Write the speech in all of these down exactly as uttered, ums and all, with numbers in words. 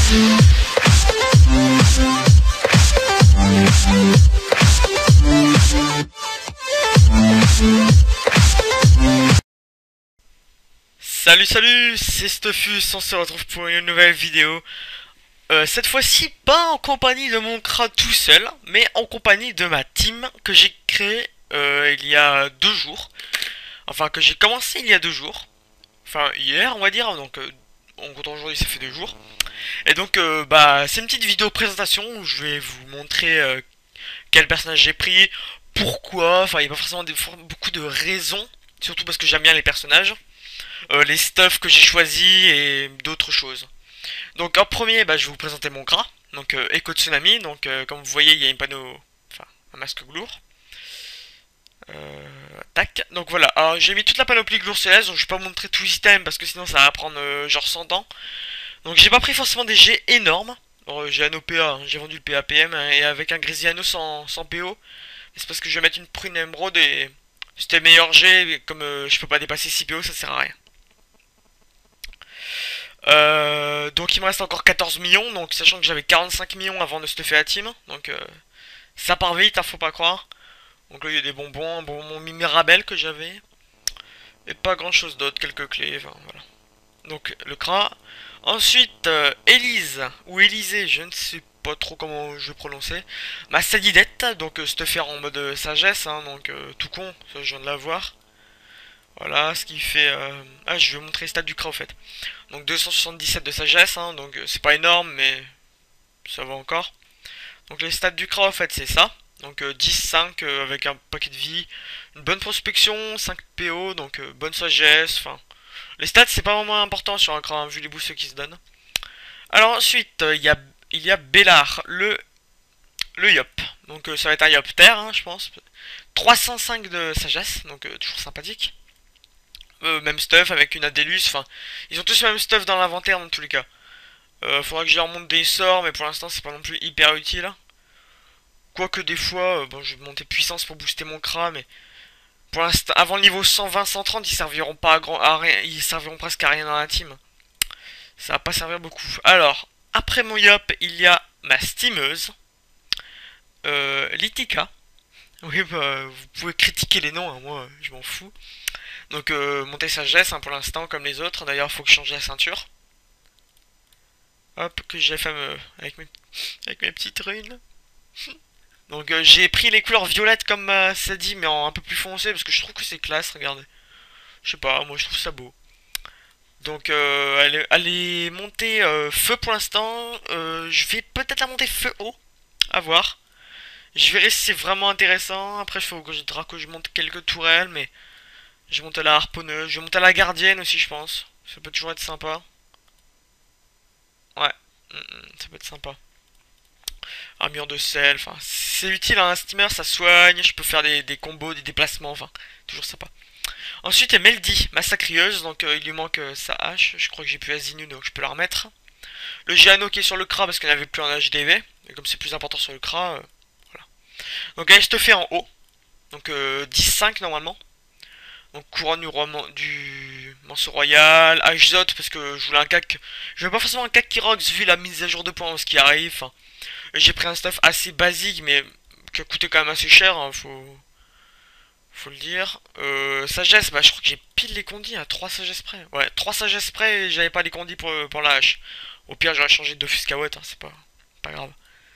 Salut salut, c'est Stuffus, on se retrouve pour une nouvelle vidéo. Euh, cette fois-ci, pas en compagnie de mon crâne tout seul, mais en compagnie de ma team que j'ai créée euh, il y a deux jours. Enfin, que j'ai commencé il y a deux jours. Enfin, hier, on va dire, donc euh, en comptant aujourd'hui, ça fait deux jours. Et donc, euh, bah, c'est une petite vidéo présentation où je vais vous montrer euh, quel personnage j'ai pris, pourquoi. Enfin, il n'y a pas forcément des, beaucoup de raisons, surtout parce que j'aime bien les personnages. Euh, les stuffs que j'ai choisis et d'autres choses. Donc en premier, bah, je vais vous présenter mon gras, donc euh, Echo Tsunami. Donc euh, comme vous voyez, il y a une panneau, enfin un masque glour. Euh, tac. Donc voilà. Alors j'ai mis toute la panoplie glour céleste, donc je vais pas vous montrer tout l'système parce que sinon ça va prendre euh, genre cent ans. Donc j'ai pas pris forcément des G énormes. Euh, j'ai Anneau P A, hein, j'ai vendu le P A P M hein, et avec un Grisiano sans, sans P O. C'est parce que je vais mettre une prune émeraude et c'était le meilleur G, comme euh, je peux pas dépasser six P O, ça sert à rien. Euh, donc il me reste encore quatorze millions, donc sachant que j'avais quarante-cinq millions avant de stuffer la team, donc euh, ça part vite, hein, faut pas croire. Donc là il y a des bonbons, un bonbon Mirabelle que j'avais, et pas grand chose d'autre, quelques clés, enfin voilà. Donc le cra. Ensuite, euh, Élise, ou Élysée, je ne sais pas trop comment je vais prononcer. Ma Sadidette, donc euh, stuffer en mode euh, sagesse, hein, donc euh, tout con, ça je viens de la voir. Voilà, ce qui fait... Euh... Ah, je vais vous montrer les stats du cra, au fait. Donc deux cent soixante-dix-sept de sagesse, hein, donc euh, c'est pas énorme, mais ça va encore. Donc les stats du cra, en fait, c'est ça. Donc euh, dix cinq euh, avec un paquet de vie, une bonne prospection, cinq P O, donc euh, bonne sagesse, enfin... Les stats, c'est pas vraiment important sur un cra, hein, vu les boosts qui se donnent. Alors ensuite, il euh, y, a, il y a Bellard, le, le Yop. Donc euh, ça va être un Yop terre, hein, je pense. trois cent cinq de sagesse, donc euh, toujours sympathique. Euh, même stuff avec une Adélus, enfin, ils ont tous le même stuff dans l'inventaire dans tous les cas. Euh, faudra que je leur monte des sorts, mais pour l'instant c'est pas non plus hyper utile. Quoique des fois, euh, bon, je vais monter puissance pour booster mon cra, mais pour l'instant, avant le niveau cent vingt cent trente, ils serviront pas à grand, à rien, ils serviront presque à rien dans la team. Ça va pas servir beaucoup. Alors, après mon Yop, il y a ma steameuse, euh, Litika. Oui, bah, vous pouvez critiquer les noms, hein, moi je m'en fous. Donc euh, monter sagesse hein, pour l'instant comme les autres. D'ailleurs faut que je change la ceinture. Hop, que j'ai fait me... avec, mes... avec mes petites runes. Donc euh, j'ai pris les couleurs violettes comme euh, ça dit, mais en un peu plus foncé parce que je trouve que c'est classe, regardez. Je sais pas, moi je trouve ça beau. Donc euh, elle, est, elle est montée euh, feu pour l'instant. Euh, je vais peut-être la monter feu haut. À voir. Je verrai si c'est vraiment intéressant. Après il faudra que je monte quelques tourelles, mais... Je vais monter à la harponneuse, je vais monter à la gardienne aussi je pense. Ça peut toujours être sympa. Ouais, ça peut être sympa. Armure de sel, enfin c'est utile hein, un steamer, ça soigne, je peux faire des, des combos, des déplacements, enfin toujours sympa. Ensuite il y a Meldy, ma sacrieuse, donc euh, il lui manque euh, sa hache, je crois que j'ai plus Azinu donc je peux la remettre. Le Giano qui est sur le cra parce qu'il n'avait plus en H D V, et comme c'est plus important sur le cra, euh, voilà. Donc elle se fait en haut, donc euh, dix cinq normalement. Donc couronne du, roman, du Manceau Royal, H-Zot parce que je voulais un cac. Je veux pas forcément un cac qui rocks vu la mise à jour de points ce qui arrive. Enfin, j'ai pris un stuff assez basique mais qui a coûté quand même assez cher, hein, faut... faut le dire. Euh, sagesse, bah je crois que j'ai pile les condis à trois sagesses près. Ouais, trois sagesses près et j'avais pas les condis pour, pour la hache. Au pire j'aurais changé de Fuscaouette, hein, c'est pas, pas grave.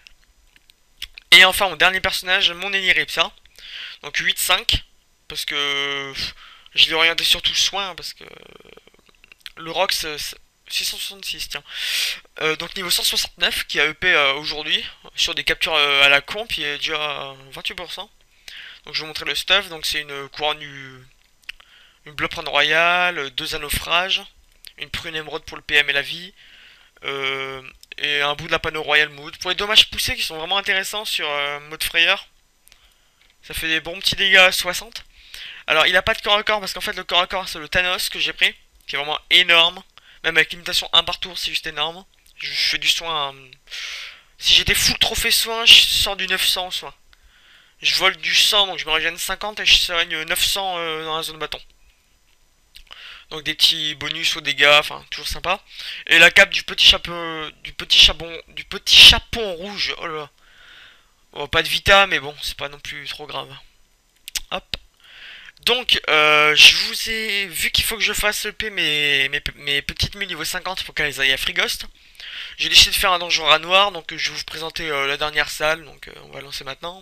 Et enfin mon dernier personnage, mon Eniripsa. Donc huit cinq. Parce que je l'ai orienté surtout soin parce que le Rox six cent soixante-six tiens. Euh, donc niveau cent soixante-neuf qui a E P euh, aujourd'hui sur des captures euh, à la comp il est déjà à vingt-huit pour cent. Donc je vais vous montrer le stuff. Donc c'est une couronne du une Bloprone royale, deux anneaux-frages, une prune émeraude pour le P M et la vie, euh, et un bout de la panneau royal mood. Pour les dommages poussés qui sont vraiment intéressants sur euh, mode frayeur. Ça fait des bons petits dégâts à soixante. Alors il a pas de corps à corps parce qu'en fait le corps à corps c'est le Thanos que j'ai pris, qui est vraiment énorme. Même avec limitation un par tour c'est juste énorme. Je, je fais du soin. Euh... Si j'étais full trophée soin, je sors du neuf cents soin. Je vole du cent donc je me régène cinquante et je soigne neuf cents euh, dans la zone bâton. Donc des petits bonus aux dégâts, enfin toujours sympa. Et la cape du petit chapeau, du petit chapon, du petit chapon rouge. Oh là là. Bon, pas de vita, mais bon, c'est pas non plus trop grave. Hop. Donc, euh, je vous ai vu qu'il faut que je fasse E P mes, mes, mes petites mules niveau cinquante pour qu'elles aillent à Frighost. J'ai décidé de faire un donjon rat noir, donc je vais vous présenter euh, la dernière salle, donc euh, on va lancer maintenant.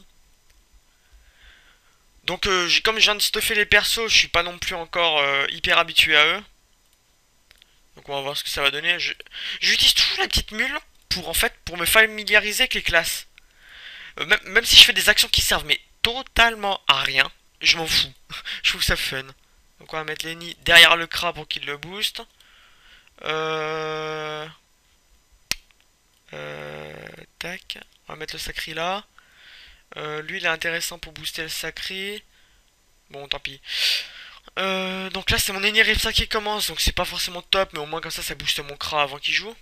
Donc, euh, comme je viens de stuffer les persos, je suis pas non plus encore euh, hyper habitué à eux. Donc on va voir ce que ça va donner. Je- J'utilise toujours la petite mule pour en fait pour me familiariser avec les classes. Euh, même, même si je fais des actions qui servent mais totalement à rien, je m'en fous. Je trouve ça fun. Donc on va mettre Lenny derrière le crabe pour qu'il le booste. Euh... Euh... Tac. On va mettre le sacri là. Euh, lui il est intéressant pour booster le sacri. Bon tant pis. Euh, donc là c'est mon Eni Ripsa qui commence, donc c'est pas forcément top, mais au moins comme ça ça booste mon cra avant qu'il joue.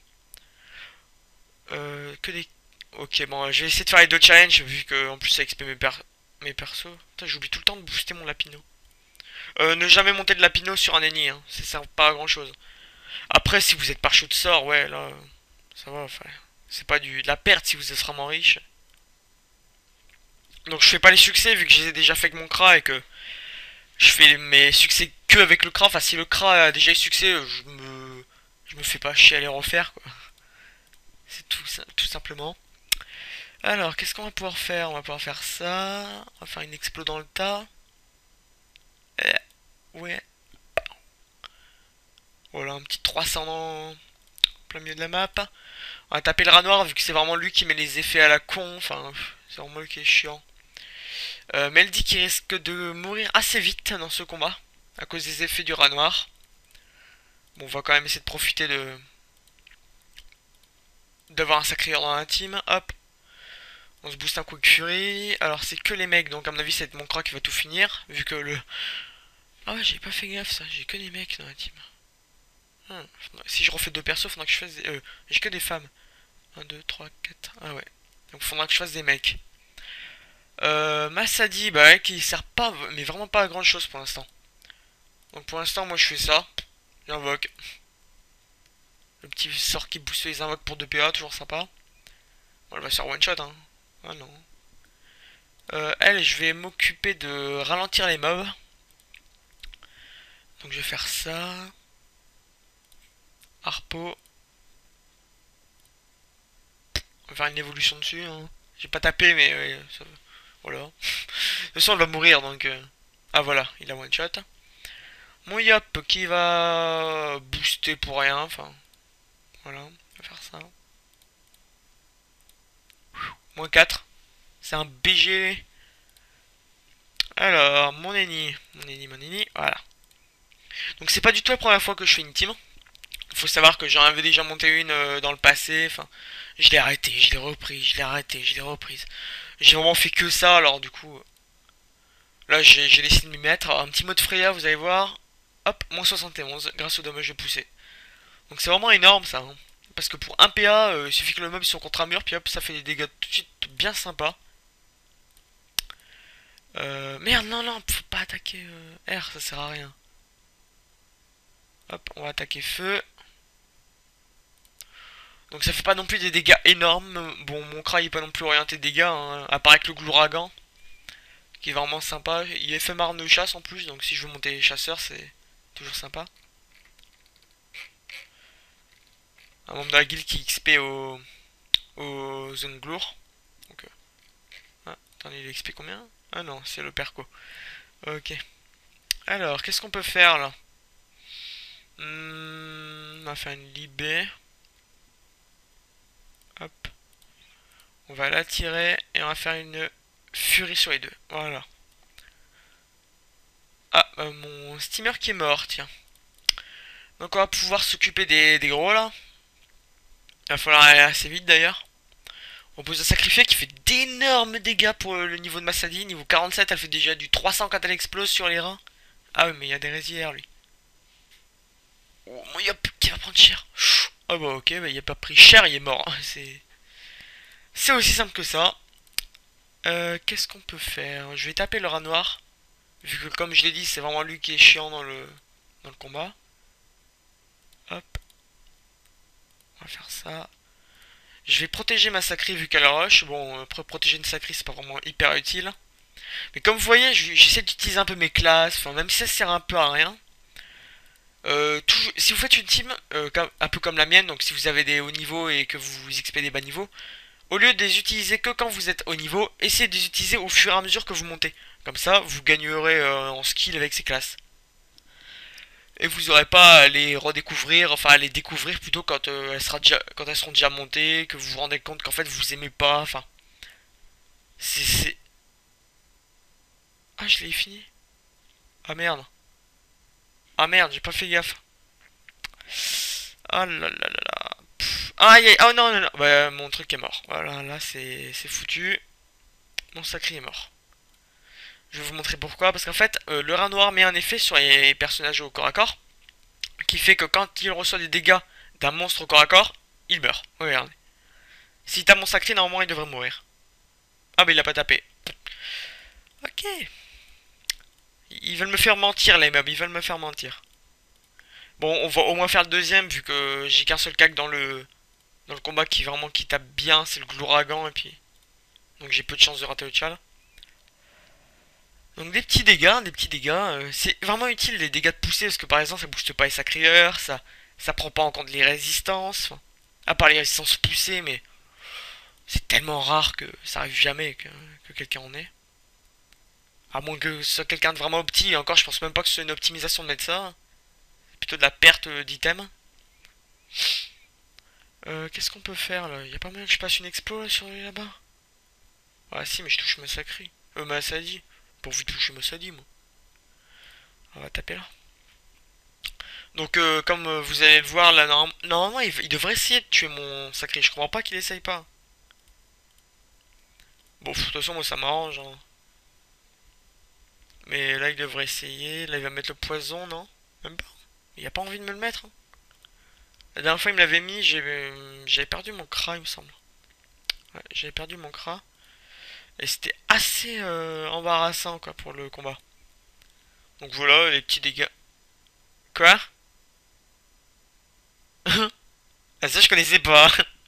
Euh, que des... Ok, bon, je vais essayer de faire les deux challenges, vu que en plus ça X P mes, per... mes persos. Putain, j'oublie tout le temps de booster mon Lapino. Euh, ne jamais monter de Lapino sur un ennemi, hein. Ça sert pas à grand chose. Après, si vous êtes par shoot de sort, ouais, là, ça va, enfin, c'est pas du, de la perte si vous êtes vraiment riche. Donc je fais pas les succès, vu que je les ai déjà fait avec mon Kra et que je fais mes succès que avec le Kra. Enfin, si le Kra a déjà eu succès, je me, je me fais pas chier à les refaire, quoi. C'est tout, tout simplement. Alors, qu'est-ce qu'on va pouvoir faire? On va pouvoir faire ça. On va faire une explo dans le tas. Euh, ouais. Voilà, un petit trois cents dans plein milieu de la map. On va taper le rat noir, vu que c'est vraiment lui qui met les effets à la con. Enfin, c'est vraiment lui qui est chiant. Euh, mais elle dit qu'il risque de mourir assez vite dans ce combat, à cause des effets du rat noir. Bon, on va quand même essayer de profiter de d'avoir un sacré dans la team. Hop. On se booste un Quick Fury. Alors c'est que les mecs, donc à mon avis c'est mon crack qui va tout finir. Vu que le... Ah ouais, j'ai pas fait gaffe ça, j'ai que des mecs dans la team. Hum. Si je refais deux persos, faudra que je fasse des... Euh, j'ai que des femmes. un, deux, trois, quatre... Ah ouais. Donc faudra que je fasse des mecs. Euh, Masadi, bah ouais, qui sert pas, mais vraiment pas à grand chose pour l'instant. Donc pour l'instant, moi je fais ça. J'invoque. Le petit sort qui booste les invoques pour deux P A, toujours sympa. Bon, elle va se faire one shot, hein. Ah non. Euh, elle, je vais m'occuper de ralentir les mobs. Donc je vais faire ça. Harpo. On va faire une évolution dessus. Hein. J'ai pas tapé, mais ouais, ça... voilà. De toute façon, elle va mourir, donc... Euh... Ah voilà, il a one shot. Mon Yop qui va booster pour rien. Enfin, voilà, on va faire ça. Moins quatre. C'est un B G. Alors, mon ennemi. Mon ennemi, mon ennemi. Voilà. Donc c'est pas du tout la première fois que je fais une team. Il faut savoir que j'en avais déjà monté une euh, dans le passé. Enfin, je l'ai arrêté, je l'ai repris, je l'ai arrêté, je l'ai reprise. J'ai vraiment fait que ça, alors du coup... Là, j'ai décidé de m'y mettre. Un petit mode Freya, vous allez voir. Hop, moins soixante et onze, grâce au dommage de poussée. Donc c'est vraiment énorme, ça. Hein. Parce que pour un P A, euh, il suffit que le mob soit contre un mur, puis hop, ça fait des dégâts tout de suite bien sympas. Euh, merde, non, non, faut pas attaquer euh, R, ça sert à rien. Hop, on va attaquer feu. Donc ça fait pas non plus des dégâts énormes. Bon, mon Kra il est pas non plus orienté dégâts, hein, à part avec le Glouragan, qui est vraiment sympa. Il est fait marne de chasse en plus, donc si je veux monter les chasseurs, c'est toujours sympa. Un membre de la guilde qui X P au, au zone glour. Donc, euh, ah, attendez, il X P combien? Ah non, c'est le perco. Ok. Alors, qu'est-ce qu'on peut faire là? hmm, On va faire une libé. Hop. On va l'attirer et on va faire une furie sur les deux. Voilà. Ah, euh, mon steamer qui est mort, tiens. Donc on va pouvoir s'occuper des, des gros là. Il va falloir aller assez vite d'ailleurs. On pose un sacrifier qui fait d'énormes dégâts pour le niveau de Masadi. Niveau quarante-sept, elle fait déjà du trois cents quand elle explose sur les reins. Ah oui, mais il y a des résilières lui. Oh, mon Yop qui va prendre cher. Ah bah ok, bah il a pas pris cher, il est mort. C'est c'est aussi simple que ça. Euh, Qu'est-ce qu'on peut faire? Je vais taper le rat noir. Vu que comme je l'ai dit, c'est vraiment lui qui est chiant dans le, dans le combat. Hop. On va faire ça. Je vais protéger ma sacrée vu qu'elle rush. Bon, après protéger une sacrée c'est pas vraiment hyper utile. Mais comme vous voyez, j'essaie d'utiliser un peu mes classes. Enfin, même si ça sert un peu à rien. Euh, toujours, si vous faites une team, euh, comme, un peu comme la mienne, donc si vous avez des hauts niveaux et que vous X P des bas niveaux, au lieu de les utiliser que quand vous êtes haut niveau, essayez de les utiliser au fur et à mesure que vous montez. Comme ça, vous gagnerez euh, en skill avec ces classes. Et vous n'aurez pas à les redécouvrir, enfin à les découvrir plutôt quand, euh, elles, sera déjà, quand elles seront déjà montées, que vous vous rendez compte qu'en fait vous aimez pas, enfin... C'est... Ah, je l'ai fini. Ah merde. Ah merde, j'ai pas fait gaffe. Ah là là là là. Pff. Ah, aïe, aïe. Oh non, non, non. Bah, mon truc est mort. Voilà, là c'est foutu. Mon sacré est mort. Je vais vous montrer pourquoi. Parce qu'en fait, euh, le rat noir met un effet sur les personnages au corps à corps. Qui fait que quand il reçoit des dégâts d'un monstre au corps à corps, il meurt. Regardez. Si t'as mon sacré, normalement il devrait mourir. Ah, bah il a pas tapé. Ok. Ils veulent me faire mentir, les mobs. Ils veulent me faire mentir. Bon, on va au moins faire le deuxième, vu que j'ai qu'un seul cac dans le dans le combat qui vraiment qui tape bien, c'est le Glouragan, et puis... Donc j'ai peu de chance de rater le tchal. Donc des petits dégâts, des petits dégâts. Euh, c'est vraiment utile les dégâts de poussée, parce que par exemple ça booste pas les sacrilleurs, ça, ça prend pas en compte les résistances. Enfin, à part les résistances poussées, mais... C'est tellement rare que ça arrive jamais que, que quelqu'un en ait. À moins que ce soit quelqu'un de vraiment opti, et encore je pense même pas que ce soit une optimisation de mettre ça. C'est plutôt de la perte d'items. Euh, Qu'est-ce qu'on peut faire là? Y'a pas moyen que je passe une expo là, sur là-bas? Ah si, mais je touche ma sacrée. Euh, ma Sadi. Pourvu toucher ma Sadi, moi. On va taper là. Donc, euh, comme euh, vous allez le voir là, norm normalement, il, il devrait essayer de tuer mon sacré. Je comprends pas qu'il essaye pas. Bon, de toute façon, moi ça m'arrange. Hein. Mais là, il devrait essayer. Là, il va mettre le poison, non? Même pas. Il a pas envie de me le mettre. Hein. La dernière fois, il me l'avait mis. J'avais perdu mon cra, il me semble. Ouais, j'avais perdu mon cra. Et c'était assez euh, embarrassant, quoi, pour le combat. Donc voilà, les petits dégâts. Quoi? Ah ça je connaissais pas.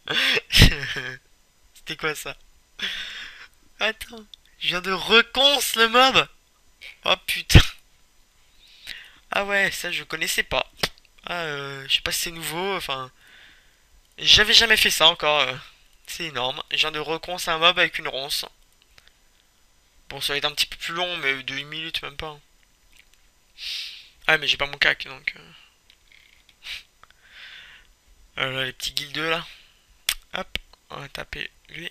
C'était quoi ça? Attends, je viens de reconce le mob. Oh putain. Ah ouais, ça je connaissais pas. Ah euh, je sais pas si c'est nouveau, enfin... J'avais jamais fait ça encore. euh. C'est énorme. Je viens de reconce un mob avec une ronce. Bon ça va être un petit peu plus long, mais de une minute même pas. Ah mais j'ai pas mon cac donc... Euh... Euh, là, les petits guildeux là. Hop, on va taper lui.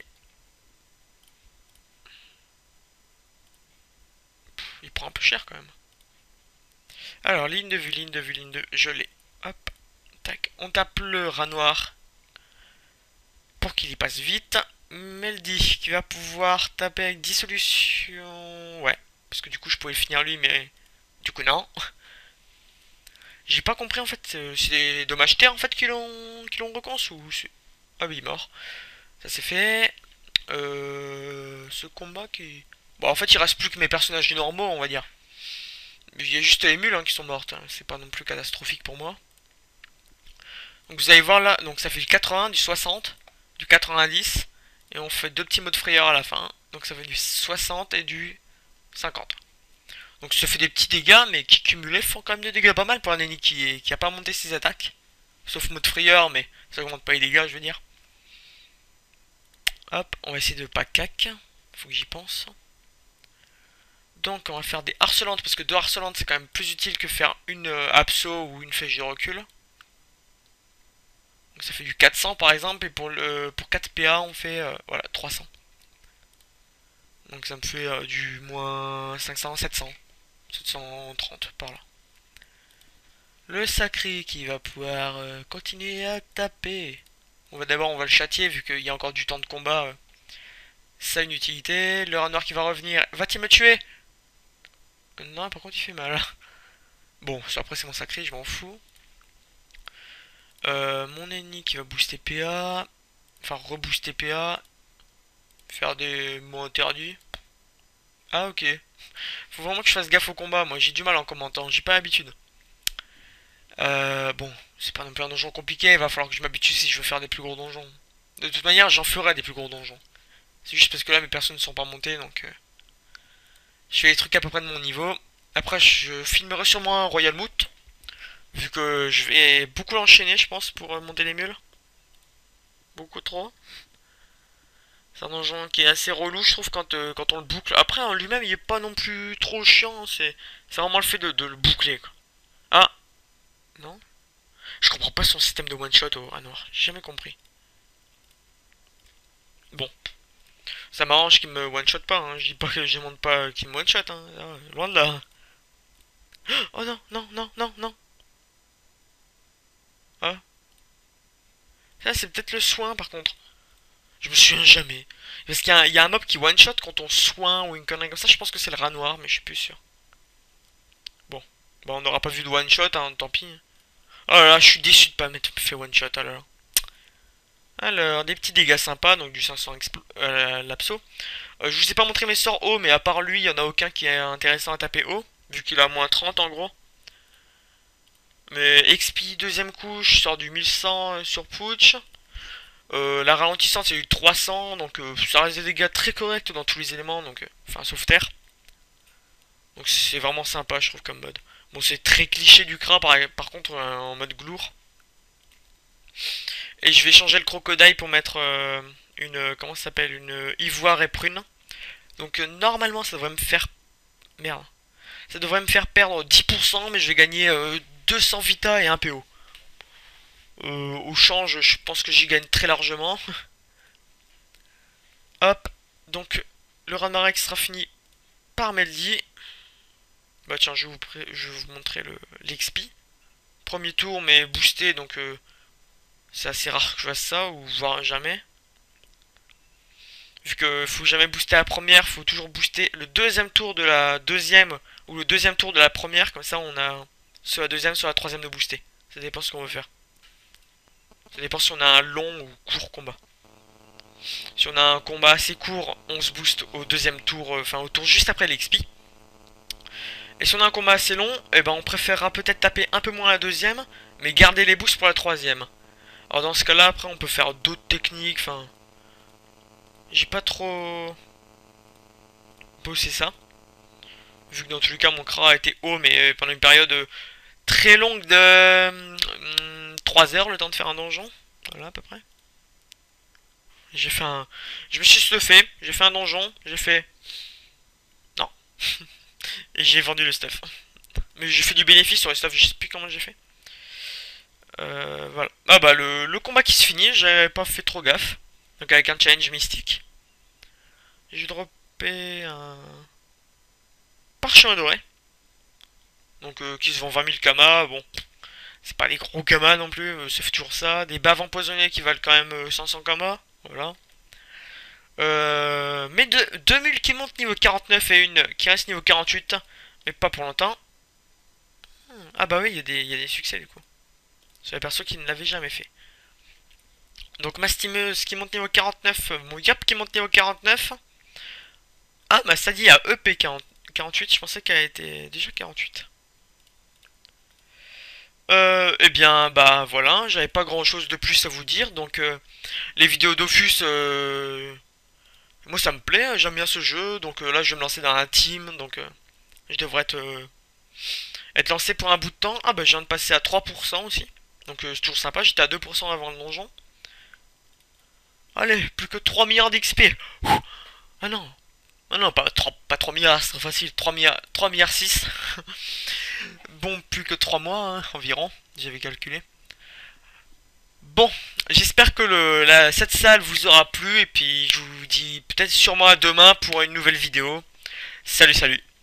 Pff, il prend un peu cher quand même. Alors, ligne de vue, ligne de vue, ligne de vue, je l'ai. Hop, tac. On tape le rat noir pour qu'il y passe vite. Meldy qui va pouvoir taper avec dissolution. Ouais, parce que du coup je pouvais le finir lui, mais du coup non. J'ai pas compris en fait, c'est des dommages terre en fait qui l'ont qui l'ont reconce ou c'est... Ah oui, mort. Ça c'est fait. Euh, ce combat qui... Bon en fait il reste plus que mes personnages normaux on va dire. Il y a juste les mules hein, qui sont mortes, hein. C'est pas non plus catastrophique pour moi. Donc vous allez voir là, donc ça fait du quatre-vingts, du soixante, du quatre-vingt-dix. Et on fait deux petits mots de frayeur à la fin. Donc ça fait du soixante et du cinquante. Donc ça fait des petits dégâts, mais qui cumulés font quand même des dégâts pas mal pour un ennemi qui, est, qui a pas monté ses attaques. Sauf mode frayeur, mais ça augmente pas les dégâts, je veux dire. Hop, on va essayer de pas cac. Faut que j'y pense. Donc on va faire des harcelantes, parce que deux harcelantes c'est quand même plus utile que faire une euh, abso ou une flèche de recul. Donc ça fait du quatre cents par exemple, et pour, le, pour quatre P A on fait euh, voilà, trois cents. Donc ça me fait euh, du moins cinq cents, sept cents. sept cent trente par là. Le sacré qui va pouvoir euh, continuer à taper. On va d'abord on va le châtier vu qu'il y a encore du temps de combat. Euh, ça a une utilité. Le rat noir qui va revenir. Va-t-il me tuer? Non, par contre il fait mal. Bon, après c'est mon sacré, je m'en fous. Euh, mon ennemi qui va booster P A. Enfin rebooster P A. Faire des mots interdits. Ah ok. Faut vraiment que je fasse gaffe au combat. Moi j'ai du mal en commentant. J'ai pas l'habitude. Euh, bon. C'est pas non plus un donjon compliqué, il va falloir que je m'habitue si je veux faire des plus gros donjons. De toute manière, j'en ferai des plus gros donjons. C'est juste parce que là, mes personnes ne sont pas montées, donc... Euh, je fais les trucs à peu près de mon niveau. Après, je filmerai sûrement un Royal Moot. Vu que je vais beaucoup l'enchaîner, je pense, pour euh, monter les mules. Beaucoup trop. C'est un donjon qui est assez relou, je trouve, quand, euh, quand on le boucle. Après, en lui-même, il est pas non plus trop chiant. C'est vraiment le fait de, de le boucler, quoi. Ah! Non? Je comprends pas son système de one-shot au noir. J'ai jamais compris. Bon. Ça m'arrange qu'il me one-shot pas, hein. Je dis pas que je demande pas qu'il me one-shot, hein. Ah, loin de là. Oh non, non, non, non, non. Ah. Ça, c'est peut-être le soin, par contre. Je me souviens jamais. Parce qu'il y, a un- il y a un mob qui one-shot quand on soin ou une connerie comme ça. Je pense que c'est le rat noir, mais je suis plus sûr. Bon. Bah, on n'aura pas vu de one-shot, hein, tant pis. Oh là là, je suis déçu de pas m'être fait one-shot, alors. Alors, des petits dégâts sympas, donc du cinq cents euh, lapso. Euh, je vous ai pas montré mes sorts haut, mais à part lui, il y en a aucun qui est intéressant à taper haut, vu qu'il a moins trente en gros. Mais X P deuxième couche, sort du mille cent sur Pooch. Euh, la ralentissante c'est du trois cents, donc euh, ça reste des dégâts très corrects dans tous les éléments, donc euh, enfin sauf terre. Donc c'est vraiment sympa je trouve comme mode. Bon c'est très cliché du crin par, par contre euh, en mode glour. Et je vais changer le crocodile pour mettre euh, une euh, comment ça s'appelle une euh, ivoire et prune. Donc euh, normalement ça devrait me faire merde. Ça devrait me faire perdre dix pour cent mais je vais gagner euh, deux cents vita et un P O. Euh, au change, je pense que j'y gagne très largement. Hop, donc le Ranmarek sera fini par Meldy. Bah tiens, je vais vous, je vais vous montrer l'X P. Premier tour, mais boosté, donc euh, c'est assez rare que je fasse ça, ou voire jamais. Vu que faut jamais booster la première, faut toujours booster le deuxième tour de la deuxième, ou le deuxième tour de la première, comme ça on a soit la deuxième, soit la troisième de booster. Ça dépend ce qu'on veut faire. Ça dépend si on a un long ou court combat. Si on a un combat assez court, on se booste au deuxième tour, enfin au tour juste après l'X P. Et si on a un combat assez long, eh ben on préférera peut-être taper un peu moins la deuxième, mais garder les boosts pour la troisième. Alors dans ce cas-là, après on peut faire d'autres techniques, enfin... J'ai pas trop bossé ça. Vu que dans tous les cas mon cra a été haut, mais pendant une période très longue de hum, trois heures le temps de faire un donjon. Voilà à peu près. J'ai fait un... Je me suis stuffé, j'ai fait un donjon, j'ai fait... Non. Et j'ai vendu le stuff. Mais j'ai fait du bénéfice sur le stuff, je sais plus comment j'ai fait. Euh, voilà. Ah bah le, le combat qui se finit, j'avais pas fait trop gaffe. Donc avec un challenge mystique. J'ai droppé un... parchemin doré. Donc euh, qui se vend vingt mille kamas, bon. C'est pas des gros kamas non plus, euh, ça fait toujours ça. Des baves empoisonnées qui valent quand même euh, cinq cents kamas. Voilà. Euh, mais deux, deux mules qui montent niveau quarante-neuf et une qui reste niveau quarante-huit. Mais pas pour longtemps. Ah bah oui, il y, y a des succès du coup. C'est la personne qui ne l'avait jamais fait. Donc ma stimeuse qui monte niveau quarante-neuf, mon Yap qui monte niveau quarante-neuf. Ah, ma Sadie a E P quarante-huit, je pensais qu'elle était déjà quarante-huit. Euh, eh bien, bah voilà, j'avais pas grand chose de plus à vous dire, donc euh, les vidéos Dofus, euh, moi ça me plaît, j'aime bien ce jeu, donc euh, là je vais me lancer dans un team, donc euh, je devrais être, euh, être lancé pour un bout de temps. Ah bah je viens de passer à trois pour cent aussi, donc euh, c'est toujours sympa, j'étais à deux pour cent avant le donjon. Allez, plus que trois milliards d'X P. Ah non, ah non, pas trois, pas trois milliards, c'est trop facile, trois milliards, trois milliards six. Bon, plus que trois mois hein, environ, j'avais calculé. Bon, j'espère que le, la, cette salle vous aura plu et puis je vous dis peut-être sûrement à demain pour une nouvelle vidéo. Salut, salut.